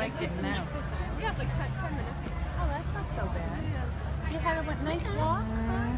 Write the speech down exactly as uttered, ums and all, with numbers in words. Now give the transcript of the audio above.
getting out? Yeah, it's like ten, ten minutes. Oh, that's not so bad. You had a what, nice walk?